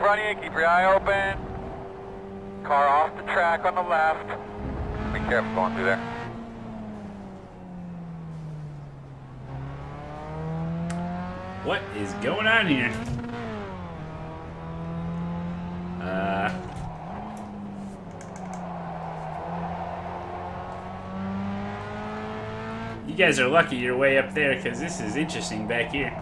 front of you, keep your eye open. Car off the track on the left. Be careful going through there. What is going on here? You guys are lucky you're way up there, because this is interesting back here.